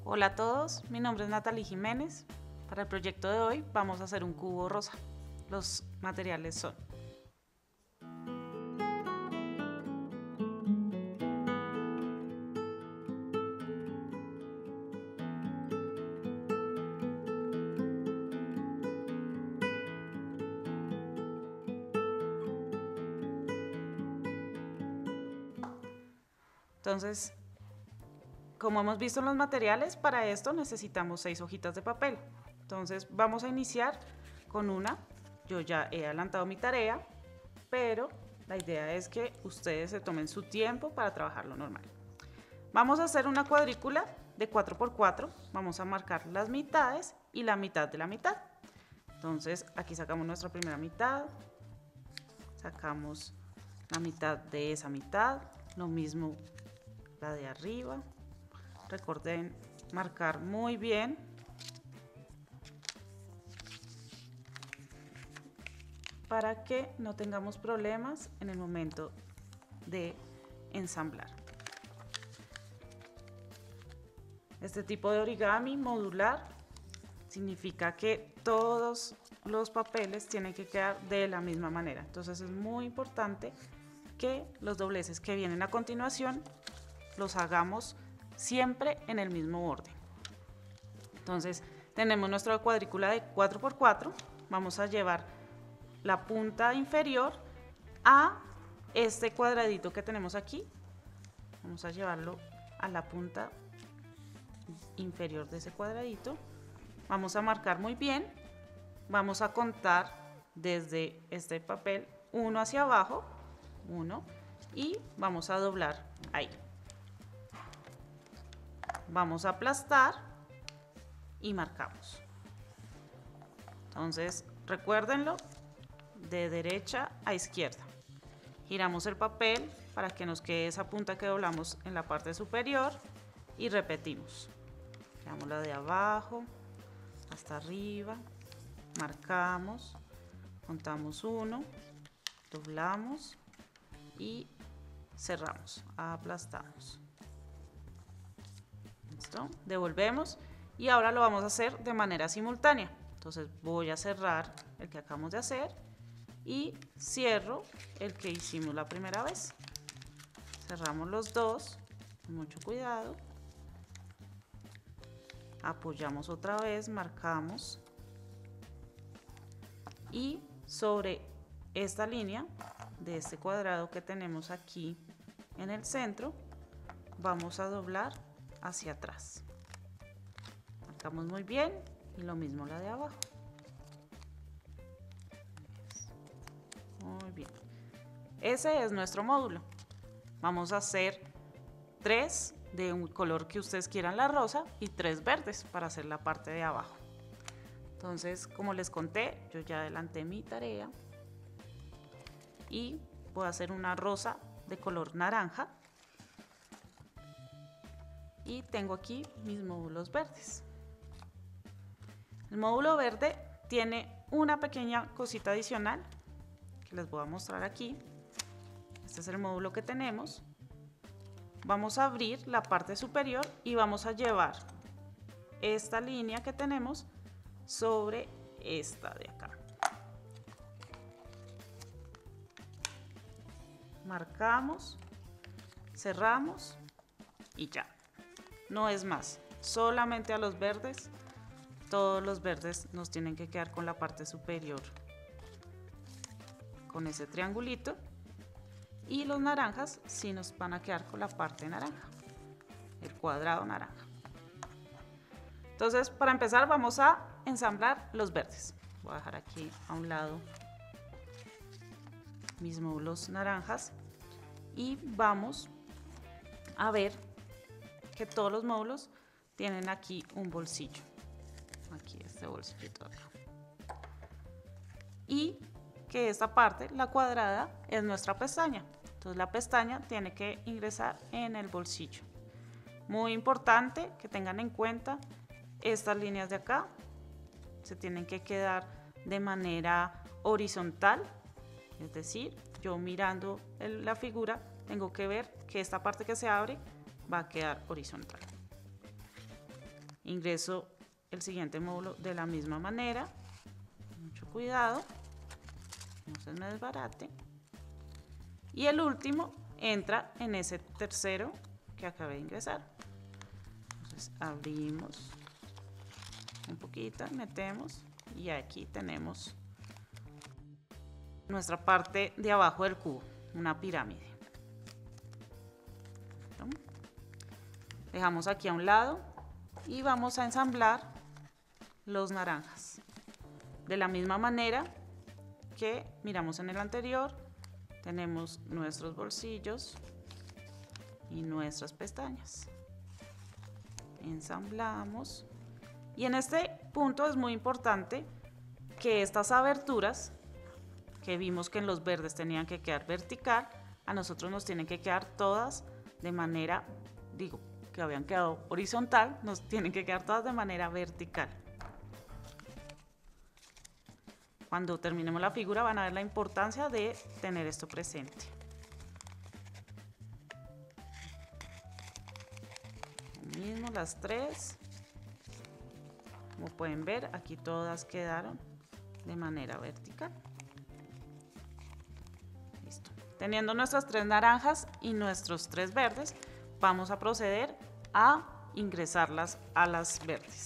Hola a todos, mi nombre es Natalie Jiménez. Para el proyecto de hoy vamos a hacer un cubo rosa. Los materiales son entonces, como hemos visto en los materiales, para esto necesitamos 6 hojitas de papel. Entonces vamos a iniciar con una. Yo ya he adelantado mi tarea, pero la idea es que ustedes se tomen su tiempo para trabajarlo normal. Vamos a hacer una cuadrícula de 4×4, vamos a marcar las mitades y la mitad de la mitad. Entonces aquí sacamos nuestra primera mitad, sacamos la mitad de esa mitad, lo mismo la de arriba. Recuerden marcar muy bien para que no tengamos problemas en el momento de ensamblar. Este tipo de origami modular significa que todos los papeles tienen que quedar de la misma manera. Entonces es muy importante que los dobleces que vienen a continuación los hagamos siempre en el mismo orden. Entonces tenemos nuestra cuadrícula de 4×4, vamos a llevar la punta inferior a este cuadradito que tenemos aquí, vamos a llevarlo a la punta inferior de ese cuadradito, vamos a marcar muy bien, vamos a contar desde este papel 1 hacia abajo, 1, y vamos a doblar ahí. Vamos a aplastar y marcamos. Entonces recuérdenlo, de derecha a izquierda. Giramos el papel para que nos quede esa punta que doblamos en la parte superior y repetimos. Giramos la de abajo hasta arriba, marcamos, contamos 1, doblamos y cerramos, aplastamos. ¿Listo? Devolvemos y ahora lo vamos a hacer de manera simultánea. Entonces voy a cerrar el que acabamos de hacer y cierro el que hicimos la primera vez. Cerramos los dos con mucho cuidado, apoyamos otra vez, marcamos y sobre esta línea de este cuadrado que tenemos aquí en el centro vamos a doblar hacia atrás. Marcamos muy bien y lo mismo la de abajo. Muy bien. Ese es nuestro módulo. Vamos a hacer 3 de un color que ustedes quieran, la rosa, y 3 verdes para hacer la parte de abajo. Entonces, como les conté, yo ya adelanté mi tarea y voy a hacer una rosa de color naranja y tengo aquí mis módulos verdes. El módulo verde tiene una pequeña cosita adicional que les voy a mostrar aquí. Este es el módulo que tenemos. Vamos a abrir la parte superior y vamos a llevar esta línea que tenemos sobre esta de acá. Marcamos, cerramos y ya. No es más, solamente a los verdes, todos los verdes nos tienen que quedar con la parte superior, con ese triangulito, y los naranjas sí nos van a quedar con la parte naranja, el cuadrado naranja. Entonces, para empezar vamos a ensamblar los verdes. Voy a dejar aquí a un lado mis módulos naranjas y vamos a ver que todos los módulos tienen aquí un bolsillo, aquí este bolsillito de acá, y que esta parte, la cuadrada, es nuestra pestaña. Entonces la pestaña tiene que ingresar en el bolsillo. Muy importante que tengan en cuenta estas líneas de acá, se tienen que quedar de manera horizontal, es decir, yo mirando la figura tengo que ver que esta parte que se abre va a quedar horizontal. ingreso el siguiente módulo de la misma manera, mucho cuidado, no se me desbarate, y el último entra en ese tercero que acabé de ingresar. Entonces abrimos un poquito, metemos y aquí tenemos nuestra parte de abajo del cubo, una pirámide. Dejamos aquí a un lado y vamos a ensamblar los naranjas de la misma manera que miramos en el anterior. Tenemos nuestros bolsillos y nuestras pestañas, ensamblamos, y en este punto es muy importante que estas aberturas que vimos que en los verdes tenían que quedar vertical, a nosotros nos tienen que quedar todas de manera, que habían quedado horizontal, nos tienen que quedar todas de manera vertical. Cuando terminemos la figura van a ver la importancia de tener esto presente. Lo mismo las tres. Como pueden ver, aquí todas quedaron de manera vertical. Listo. Teniendo nuestras tres naranjas y nuestros tres verdes, vamos a proceder a ingresarlas a las verdes.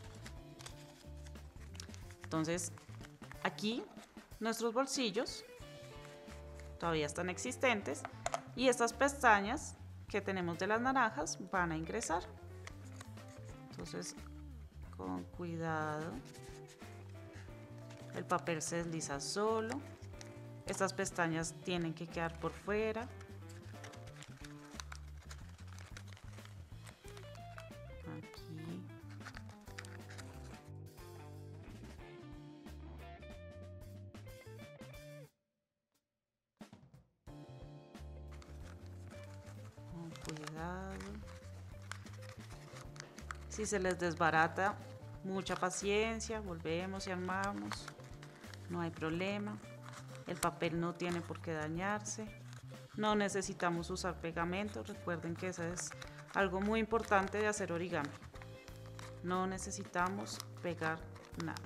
Entonces, aquí nuestros bolsillos todavía están existentes y estas pestañas que tenemos de las naranjas van a ingresar. Entonces, con cuidado, el papel se desliza solo, estas pestañas tienen que quedar por fuera. Aquí. Con cuidado. Si se les desbarata, mucha paciencia, volvemos y armamos, no hay problema. El papel no tiene por qué dañarse, no necesitamos usar pegamento, recuerden que eso es algo muy importante de hacer origami, no necesitamos pegar nada.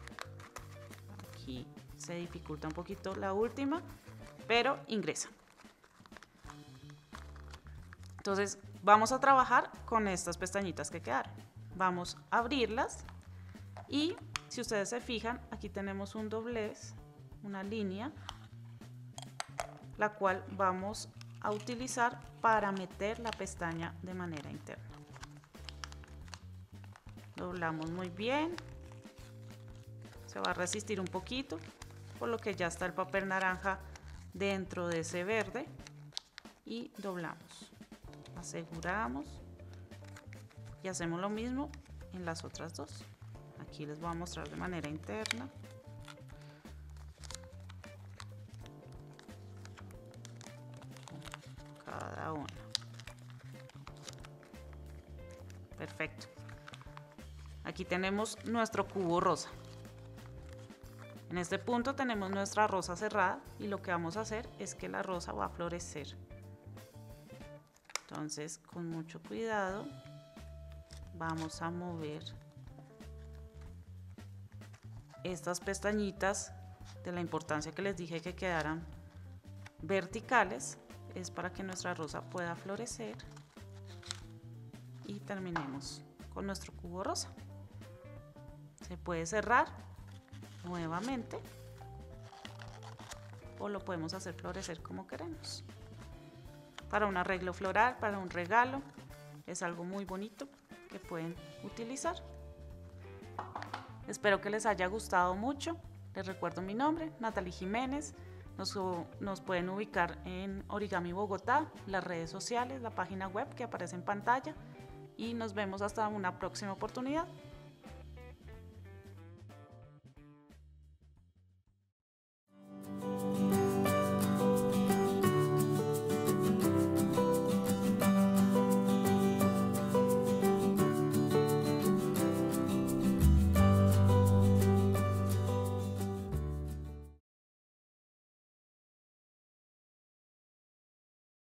Aquí se dificulta un poquito la última, pero ingresa. Entonces vamos a trabajar con estas pestañitas que quedaron, vamos a abrirlas y si ustedes se fijan, aquí tenemos un doblez, una línea, la cual vamos a utilizar para meter la pestaña de manera interna. Doblamos muy bien, se va a resistir un poquito, por lo que ya está el papel naranja dentro de ese verde y doblamos, aseguramos y hacemos lo mismo en las otras dos. Aquí les voy a mostrar de manera interna. Cada una. Perfecto. Aquí tenemos nuestro cubo rosa. En este punto tenemos nuestra rosa cerrada y lo que vamos a hacer es que la rosa va a florecer. Entonces, con mucho cuidado, vamos a mover estas pestañitas de la importancia que les dije que quedaran verticales, es para que nuestra rosa pueda florecer y terminemos con nuestro cubo rosa. Se puede cerrar nuevamente o lo podemos hacer florecer como queremos. Para un arreglo floral, para un regalo, es algo muy bonito que pueden utilizar. Espero que les haya gustado mucho. Les recuerdo mi nombre, Natalie Jiménez. Nos pueden ubicar en Origami Bogotá, las redes sociales, la página web que aparece en pantalla y nos vemos hasta una próxima oportunidad.